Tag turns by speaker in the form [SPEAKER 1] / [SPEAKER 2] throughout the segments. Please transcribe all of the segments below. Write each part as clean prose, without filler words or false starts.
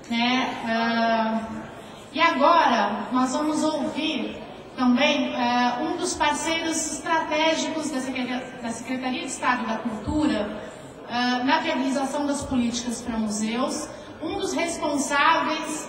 [SPEAKER 1] né? E agora nós vamos ouvir também um dos parceiros estratégicos da Secretaria de Estado da Cultura na viabilização das políticas para museus, um dos responsáveis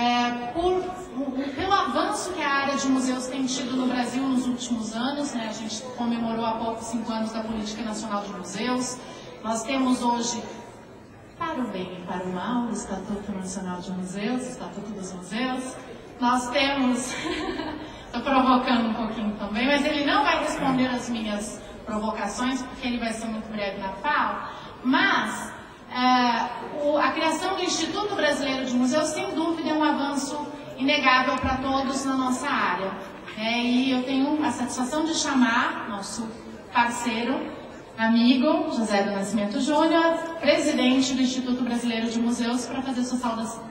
[SPEAKER 1] pelo avanço que a área de museus tem tido no Brasil nos últimos anos, né? A gente comemorou há pouco 5 anos da Política Nacional de Museus. Nós temos hoje, para o bem e para o mal, o Estatuto Nacional de Museus, o Estatuto dos Museus. Nós temos... Estou provocando um pouquinho também, mas ele não vai responder as minhas provocações, porque ele vai ser muito breve na fala. Mas a criação do Instituto Brasileiro de Museus, sem dúvida, é um avanço inegável para todos na nossa área. E eu tenho a satisfação de chamar nosso parceiro, amigo, José do Nascimento Júnior, presidente do Instituto Brasileiro de Museus, para fazer sua saudação.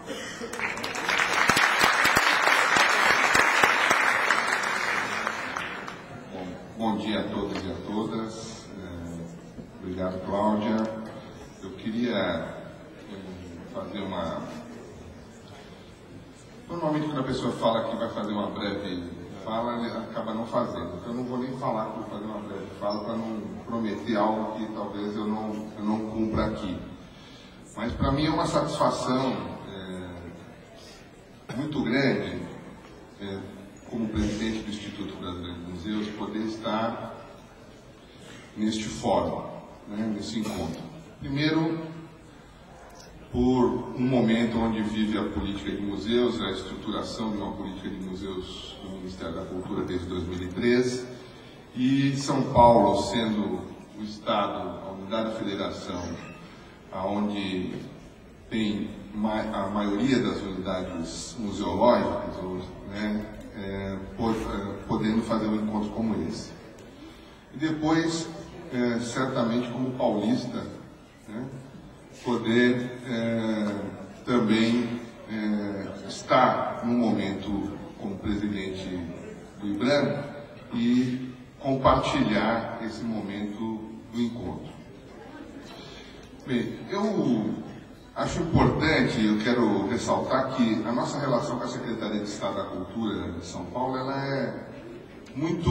[SPEAKER 2] Bom dia a todos e a todas. Obrigado, Cláudia. Eu queria fazer uma... Normalmente, quando a pessoa fala que vai fazer uma breve fala, ela acaba não fazendo. Então, eu não vou nem falar que vou fazer uma breve fala para não prometer algo que talvez eu não cumpra aqui. Mas, para mim, é uma satisfação muito grande, como presidente do Instituto Brasileiro de Museus, poder estar neste fórum, nesse encontro. Primeiro, por um momento onde vive a política de museus, a estruturação de uma política de museus do Ministério da Cultura desde 2013, e São Paulo sendo o estado, a unidade da federação, onde tem a maioria das unidades museológicas, podendo fazer um encontro como esse. E depois, certamente como paulista, poder também estar num momento como presidente do IBRAM e compartilhar esse momento do encontro. Bem, eu acho importante, eu quero ressaltar que a nossa relação com a Secretaria de Estado da Cultura de São Paulo, ela é muito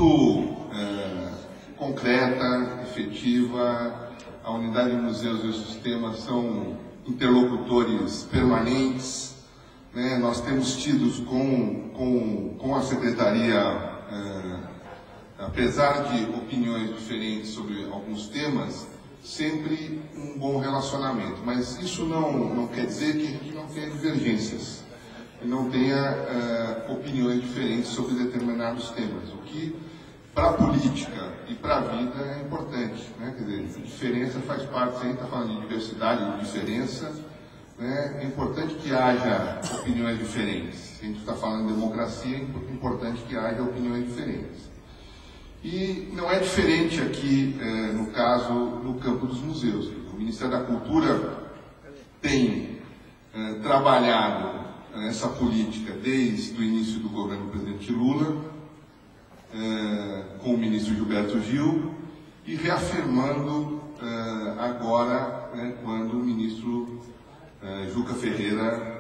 [SPEAKER 2] concreta, efetiva. A unidade de museus e o sistema são interlocutores permanentes, Nós temos tido com a Secretaria, apesar de opiniões diferentes sobre alguns temas, sempre um bom relacionamento, mas isso não quer dizer que a gente não tenha divergências e não tenha opiniões diferentes sobre determinados temas, o que para a política e para a vida é importante, Quer dizer, diferença faz parte, se a gente está falando de diversidade, de diferença, é importante que haja opiniões diferentes. Se a gente está falando de democracia, é importante que haja opiniões diferentes. E não é diferente aqui, no caso, no campo dos museus. O Ministério da Cultura tem trabalhado essa política desde o início do governo do presidente Lula, com o ministro Gilberto Gil, e reafirmando agora, quando o ministro Juca Ferreira,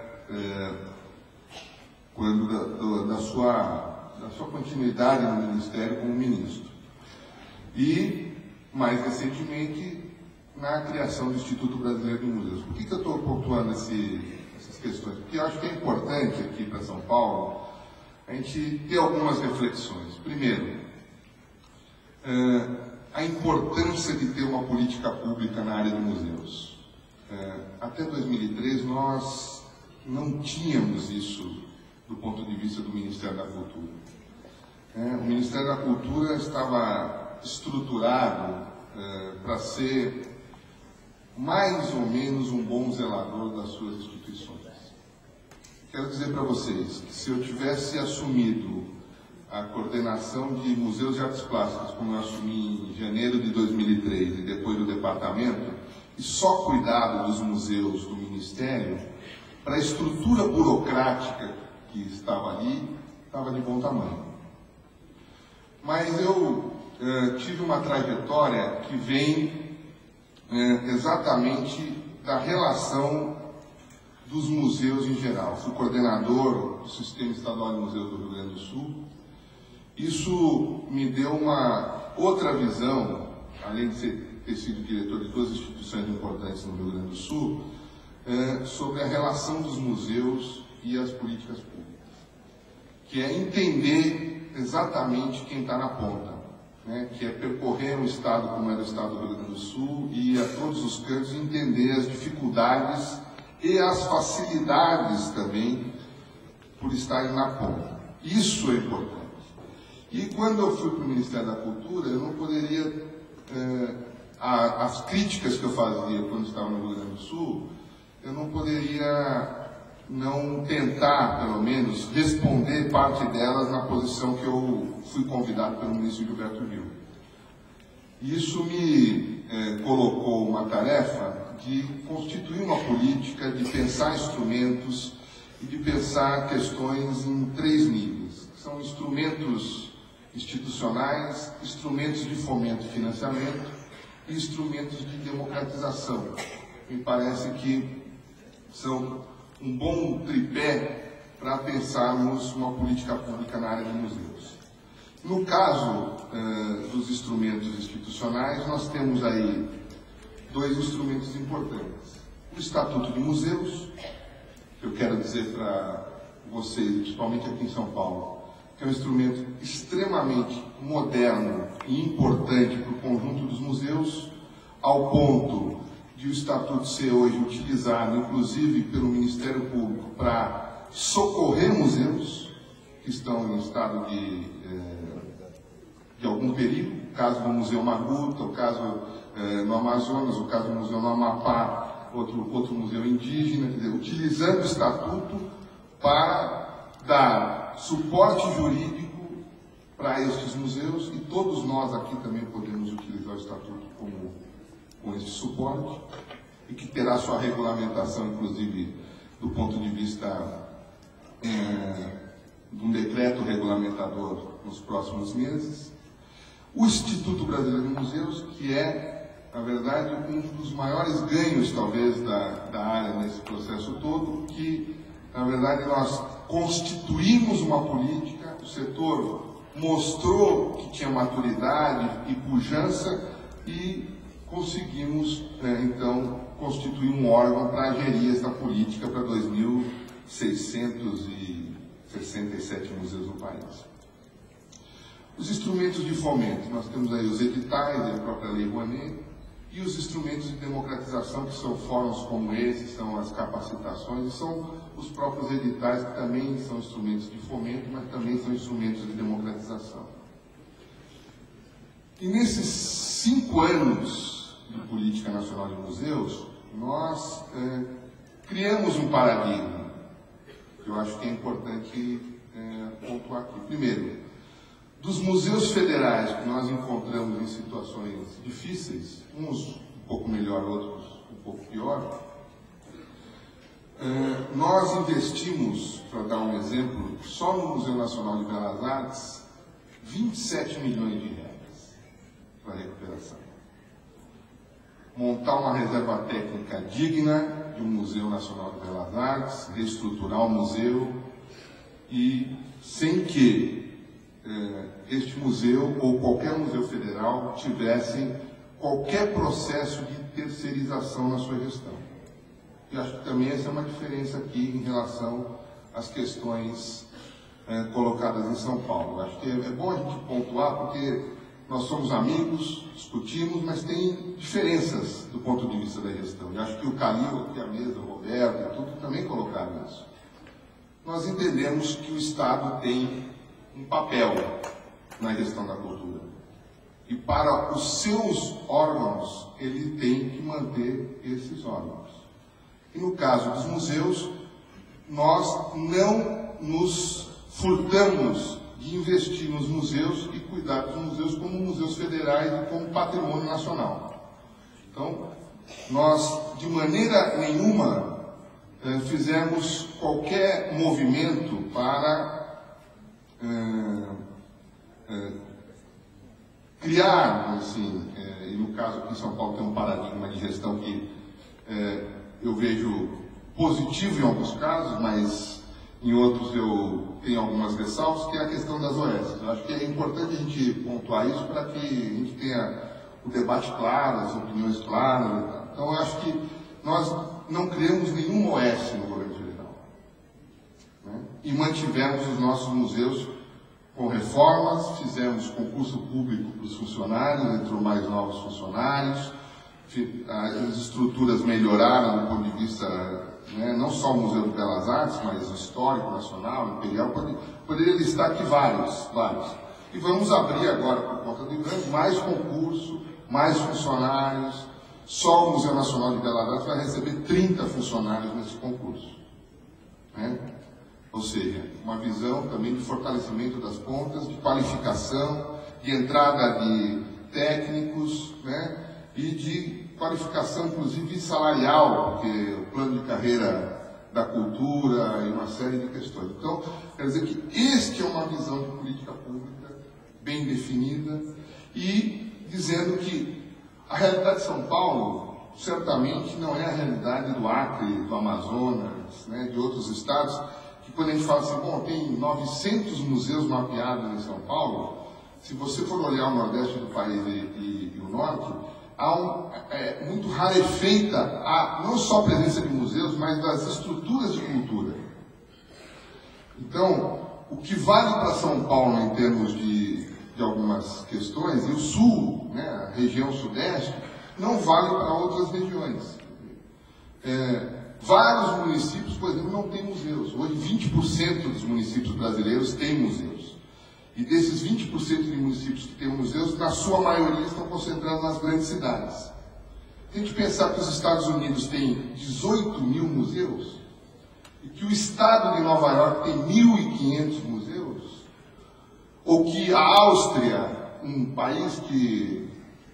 [SPEAKER 2] quando da sua continuidade no Ministério como ministro. E, mais recentemente, na criação do Instituto Brasileiro de Museus. Por que eu estou pontuando essas questões? Porque eu acho que é importante aqui para São Paulo a gente ter algumas reflexões. Primeiro, a importância de ter uma política pública na área de museus. Até 2003 nós não tínhamos isso do ponto de vista do Ministério da Cultura. O Ministério da Cultura estava estruturado para ser mais ou menos um bom zelador das suas instituições. Quero dizer para vocês que se eu tivesse assumido a coordenação de museus de artes plásticas, como eu assumi em janeiro de 2003 e depois do departamento, e só cuidado dos museus do Ministério, para a estrutura burocrática que estava ali, estava de bom tamanho. Mas eu tive uma trajetória que vem exatamente da relação dos museus museus em geral. Fui coordenador do Sistema Estadual de Museus do Rio Grande do Sul. Isso me deu uma outra visão, além de ter sido diretor de duas instituições importantes no Rio Grande do Sul, sobre a relação dos museus e as políticas públicas, que é entender exatamente quem está na ponta, né? Que é percorrer um estado como era o estado do Rio Grande do Sul e ir a todos os cantos e entender as dificuldades e as facilidades também por estarem na ponta. Isso é importante. E quando eu fui para o Ministério da Cultura, eu não poderia, as críticas que eu fazia quando estava no Rio Grande do Sul, eu não poderia não tentar, pelo menos, responder parte delas na posição que eu fui convidado pelo ministro Gilberto Gil. Isso me colocou uma tarefa de constituir uma política, de pensar instrumentos e de pensar questões em 3 níveis. São instrumentos institucionais, instrumentos de fomento e financiamento e instrumentos de democratização. Me parece que são um bom tripé para pensarmos uma política pública na área de museus. No caso dos instrumentos institucionais, nós temos aí 2 instrumentos importantes. O Estatuto de Museus, que eu quero dizer para vocês, principalmente aqui em São Paulo, que é um instrumento extremamente moderno e importante para o conjunto dos museus, ao ponto de o Estatuto ser hoje utilizado, inclusive pelo Ministério Público, para socorrer museus que estão em estado de algum perigo, o caso do Museu Maguta, o caso no Amazonas, o caso do Museu no Amapá, outro museu indígena, quer dizer, utilizando o Estatuto para dar suporte jurídico para estes museus, e todos nós aqui também podemos utilizar o Estatuto com esse suporte, e que terá sua regulamentação, inclusive, do ponto de vista de um decreto regulamentador nos próximos meses. O Instituto Brasileiro de Museus, que é, na verdade, um dos maiores ganhos, talvez, da área nesse processo todo, que, na verdade, nós constituímos uma política, o setor mostrou que tinha maturidade e pujança e conseguimos, então, constituir um órgão para gerir essa política para 2.667 museus no país. Os instrumentos de fomento, nós temos aí os editais, a própria Lei Rouanet, e os instrumentos de democratização, que são fóruns como esse, são as capacitações, e são os próprios editais, que também são instrumentos de fomento, mas também são instrumentos de democratização. E nesses 5 anos de Política Nacional de Museus, nós criamos um paradigma, que eu acho que é importante pontuar aqui. Primeiro, dos museus federais que nós encontramos em situações difíceis, uns um pouco melhor, outros um pouco pior, nós investimos, para dar um exemplo, só no Museu Nacional de Belas Artes, 27 milhões de reais para a recuperação. Montar uma reserva técnica digna de um Museu Nacional de Belas Artes, reestruturar o museu, e sem que este museu ou qualquer museu federal tivessem qualquer processo de terceirização na sua gestão. E acho que também essa é uma diferença aqui em relação às questões colocadas em São Paulo. Acho que é bom a gente pontuar, porque nós somos amigos, discutimos, mas tem diferenças do ponto de vista da gestão. E acho que o Calil, aqui a mesa, o Roberto e tudo, também colocaram isso. Nós entendemos que o Estado tem um papel na gestão da cultura. E para os seus órgãos, ele tem que manter esses órgãos. E no caso dos museus, nós não nos furtamos de investir nos museus e cuidar dos museus como museus federais e como patrimônio nacional. Então, nós, de maneira nenhuma, fizemos qualquer movimento para criar, assim, e no caso aqui em São Paulo tem um paradigma de gestão que eu vejo positivo em alguns casos, mas em outros eu tenho algumas ressalvas, que é a questão das OS. Eu acho que é importante a gente pontuar isso para que a gente tenha o debate claro, as opiniões claras. Então, eu acho que nós não criamos nenhum OS no governo federal, né? E mantivemos os nossos museus com reformas, fizemos concurso público para os funcionários, entrou mais novos funcionários, as estruturas melhoraram do ponto de vista, né, não só o Museu de Belas Artes, mas o Histórico Nacional, Imperial, poderia listar aqui vários. E vamos abrir agora, por conta do IBAN, mais concurso, mais funcionários. Só o Museu Nacional de Belas Artes vai receber 30 funcionários nesse concurso, né? Ou seja, uma visão também de fortalecimento das pontas, de qualificação, de entrada de técnicos, né? E de qualificação, inclusive, salarial, porque o plano de carreira da cultura e uma série de questões. Então, quer dizer que este é uma visão de política pública bem definida e dizendo que a realidade de São Paulo certamente não é a realidade do Acre, do Amazonas, né, de outros estados, que quando a gente fala assim, bom, tem 900 museus mapeados em São Paulo, se você for olhar o Nordeste do país e o Norte, muito rarefeita não só a presença de museus, mas das estruturas de cultura. Então, o que vale para São Paulo em termos de algumas questões, e o Sul, né, a região Sudeste, não vale para outras regiões. Vários municípios, por exemplo, não têm museus. Hoje, 20% dos municípios brasileiros têm museus. E desses 20% de municípios que têm museus, na sua maioria estão concentrados nas grandes cidades. Se a gente pensar que os Estados Unidos têm 18 mil museus, e que o estado de Nova York tem 1.500 museus, ou que a Áustria, um país que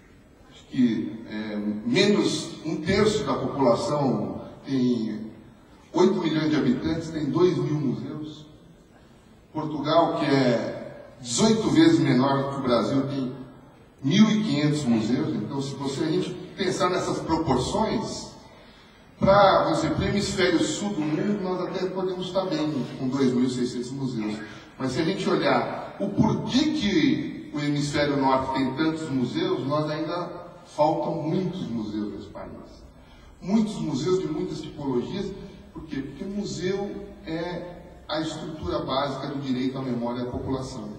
[SPEAKER 2] menos 1/3 da população, tem 8 milhões de habitantes, tem 2 mil museus. Portugal, que é 18 vezes menor que o Brasil, tem 1.500 museus. Então, se a gente pensar nessas proporções, para o hemisfério sul do mundo, nós até podemos estar bem com 2.600 museus. Mas se a gente olhar o porquê que o hemisfério norte tem tantos museus, nós ainda faltam muitos museus nesse país. Muitos museus de muitas tipologias. Por quê? Porque museu é a estrutura básica do direito à memória da população.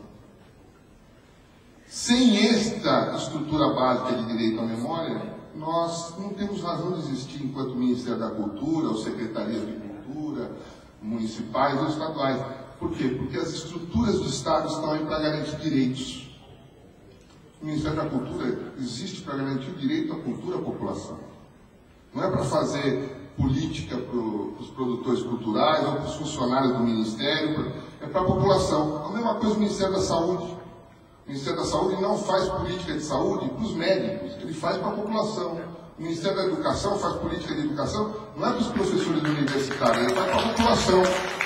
[SPEAKER 2] Sem esta estrutura básica de direito à memória, nós não temos razão de existir enquanto Ministério da Cultura, ou Secretarias de Cultura, municipais ou estaduais. Por quê? Porque as estruturas do Estado estão aí para garantir direitos. O Ministério da Cultura existe para garantir o direito à cultura à população. Não é para fazer política para os produtores culturais ou para os funcionários do Ministério, é para a população. A mesma coisa o Ministério da Saúde. O Ministério da Saúde não faz política de saúde para os médicos, ele faz para a população. O Ministério da Educação faz política de educação, não é para os professores universitários, ele faz para a população.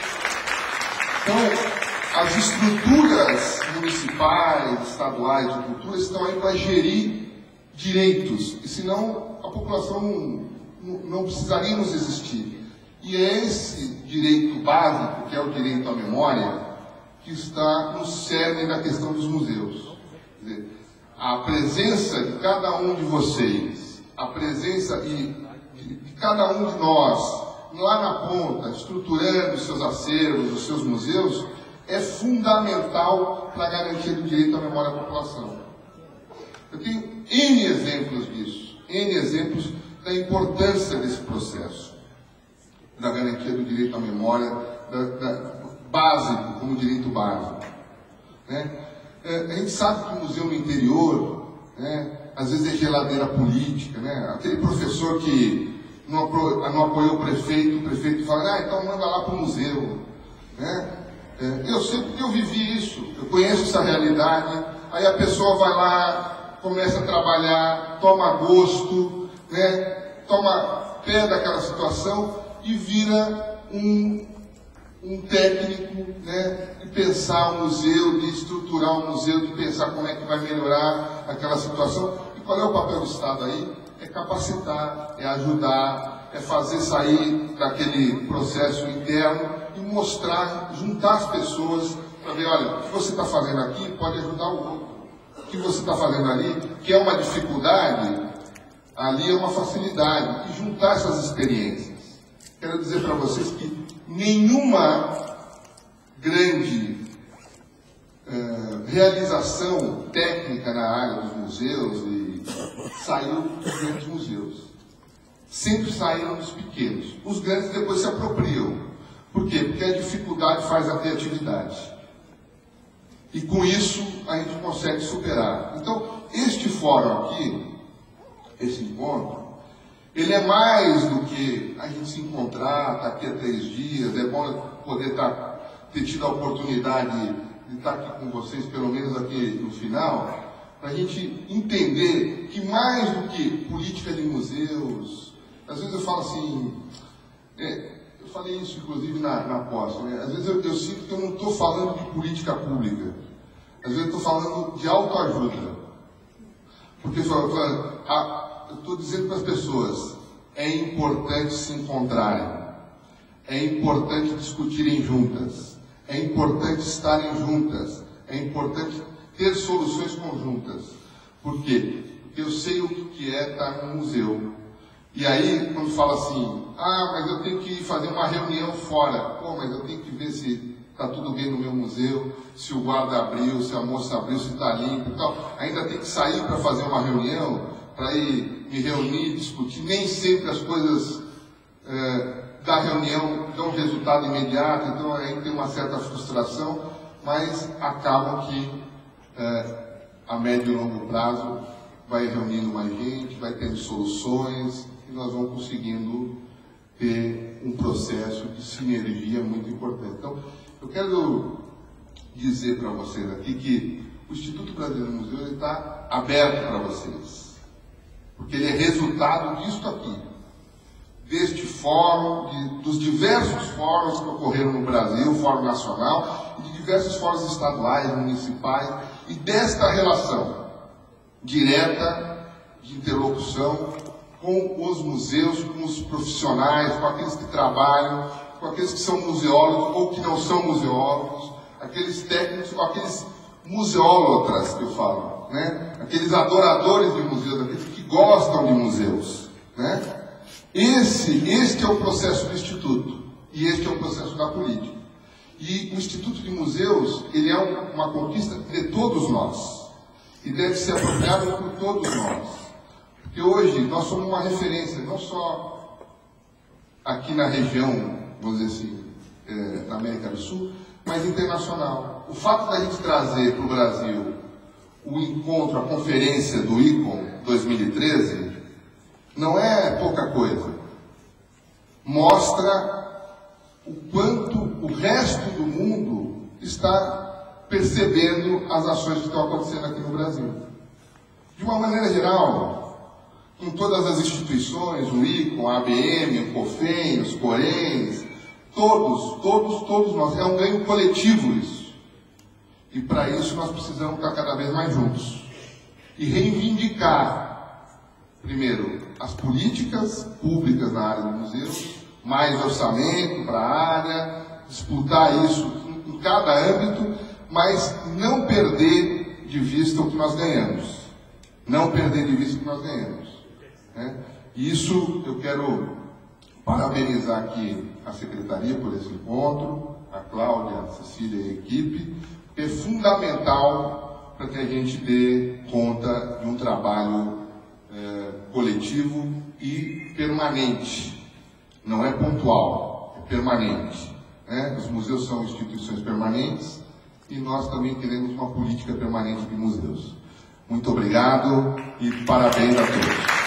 [SPEAKER 2] Então, as estruturas municipais, estaduais de cultura estão aí para gerir direitos, e senão a população não precisaríamos existir. E é esse direito básico, que é o direito à memória, que está no cerne da questão dos museus. Quer dizer, a presença de cada um de vocês, a presença de cada um de nós, lá na ponta, estruturando os seus acervos, os seus museus, é fundamental para a garantia do direito à memória da população. Eu tenho N exemplos disso, N exemplos da importância desse processo, da garantia do direito à memória, básico, como direito básico, né? A gente sabe que o museu no interior, né, às vezes é geladeira política, né? Aquele professor que não apoiou o prefeito fala, então manda lá para o museu, né? Eu sei porque eu vivi isso, eu conheço essa realidade. Aí a pessoa vai lá, começa a trabalhar, toma gosto, né? Toma pé daquela situação e vira um técnico, né, de pensar o museu, de estruturar o museu, de pensar como é que vai melhorar aquela situação. E qual é o papel do Estado aí? É capacitar, é ajudar, é fazer sair daquele processo interno e mostrar, juntar as pessoas para ver, olha, o que você está fazendo aqui pode ajudar o outro. O que você está fazendo ali, que é uma dificuldade, ali é uma facilidade. E juntar essas experiências. Quero dizer para vocês que nenhuma grande realização técnica na área dos museus saiu dos grandes museus. Sempre saíram dos pequenos. Os grandes depois se apropriam. Por quê? Porque a dificuldade faz a criatividade. E com isso a gente consegue superar. Então, este fórum aqui, esse encontro, ele é mais do que a gente se encontrar, estar aqui há 3 dias, é bom poder ter tido a oportunidade de estar aqui com vocês, pelo menos aqui no final, para a gente entender que mais do que política de museus, às vezes eu falo assim, eu falei isso inclusive na posse, né? Às vezes eu sinto que eu não estou falando de política pública, às vezes eu estou falando de autoajuda, porque eu estou dizendo para as pessoas, é importante se encontrarem, é importante discutirem juntas, é importante estarem juntas, é importante ter soluções conjuntas. Por quê? Porque eu sei o que é estar no museu. E aí, quando fala assim, mas eu tenho que fazer uma reunião fora. Mas eu tenho que ver se está tudo bem no meu museu, se o guarda abriu, se a moça abriu, se está limpo e tal. Ainda tem que sair para fazer uma reunião, para ir me reunir, discutir. Nem sempre as coisas da reunião dão resultado imediato, então aí tem uma certa frustração, mas acabam que a médio e longo prazo vai reunindo mais gente, vai tendo soluções e nós vamos conseguindo ter um processo de sinergia muito importante. Então, eu quero dizer para vocês aqui que o Instituto Brasileiro do Museu está aberto para vocês, porque ele é resultado disso aqui, deste fórum, dos diversos fóruns que ocorreram no Brasil, Fórum Nacional, e de diversos fóruns estaduais, municipais, e desta relação direta de interlocução com os museus, com os profissionais, com aqueles que trabalham, com aqueles que são museólogos ou que não são museólogos, aqueles técnicos, ou aqueles museólatras que eu falo, né? Aqueles adoradores de museus, aqueles que gostam de museus, né? Este é o processo do Instituto, e este é o processo da política. E o Instituto de Museus, ele é uma conquista de todos nós, e deve ser apropriado por todos nós. Porque hoje nós somos uma referência, não só aqui na região, vamos dizer assim, na América do Sul, mas internacional. O fato da gente trazer para o Brasil o encontro, a conferência do ICOM 2013, não é pouca coisa. Mostra o quanto o resto do mundo está percebendo as ações que estão acontecendo aqui no Brasil. De uma maneira geral, em todas as instituições, o ICOM, a ABM, o COFEM, os CORENs, todos nós, é um ganho coletivo isso. E para isso nós precisamos estar cada vez mais juntos. E reivindicar, primeiro, as políticas públicas na área do museu, mais orçamento para a área, disputar isso em cada âmbito, mas não perder de vista o que nós ganhamos. Não perder de vista o que nós ganhamos. Né? E isso eu quero parabenizar aqui a Secretaria por esse encontro, a Cláudia, a Cecília e a equipe, que é fundamental para que a gente dê conta de um trabalho coletivo e permanente. Não é pontual, é permanente. Né? Os museus são instituições permanentes e nós também queremos uma política permanente de museus. Muito obrigado e parabéns a todos.